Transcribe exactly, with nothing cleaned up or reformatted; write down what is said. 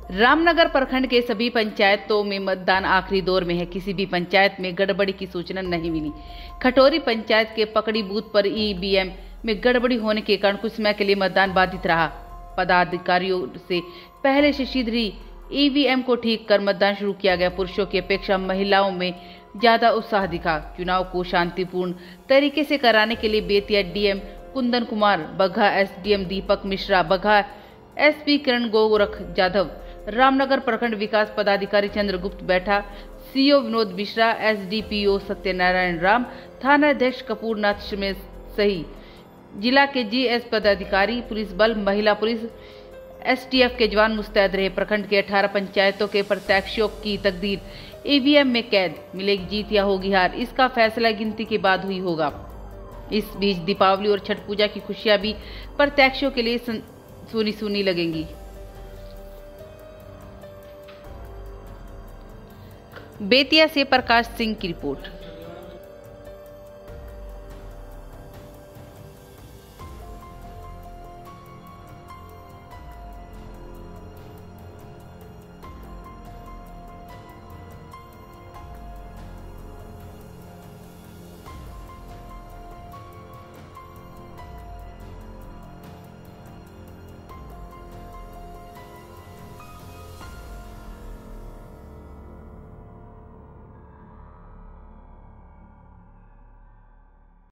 रामनगर प्रखंड के सभी पंचायतों में मतदान आखिरी दौर में है। किसी भी पंचायत में गड़बड़ी की सूचना नहीं मिली। खटोरी पंचायत के पकड़ी बूथ पर ईवीएम में गड़बड़ी होने के कारण कुछ समय के लिए मतदान बाधित रहा। पदाधिकारियों से पहले से शीघ्र ही ईवीएम को ठीक कर मतदान शुरू किया गया। पुरुषों की अपेक्षा महिलाओं में ज्यादा उत्साह दिखा। चुनाव को शांतिपूर्ण तरीके से कराने के लिए Bettiah DM Kundan Kumar, Bagaha SDM Deepak Mishra, Bagaha SP Kiran Gorakh Jadhav, Ramnagar प्रखंड विकास पदाधिकारी चंद्रगुप्त बैठा, सीओ विनोद मिश्रा, एसडीपीओ सत्यनारायण राम, थाना अध्यक्ष कपूरनाथ समेत सही जिला के जीएस पदाधिकारी, पुलिस बल, महिला पुलिस, एसटीएफ के जवान मुस्तैद रहे। प्रखंड के अठारह पंचायतों के प्रत्याशियों की तकदीर ईवीएम में कैद। मिलेगी जीत या होगी हार, इसका फैसला गिनती के बाद हुई होगा। इस बीच दीपावली और छठ पूजा की खुशियां भी प्रत्याशियों के लिए सुनी सुनी लगेंगी। बेतिया से प्रकाश सिंह की रिपोर्ट।